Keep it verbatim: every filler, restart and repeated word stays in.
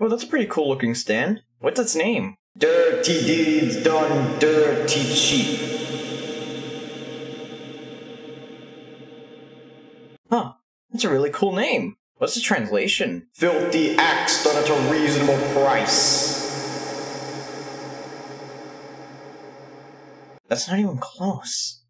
Well, that's a pretty cool looking stand. What's its name? Dirty deeds done dirty cheap. Huh, that's a really cool name. What's the translation? Filthy acts done at a reasonable price. That's not even close.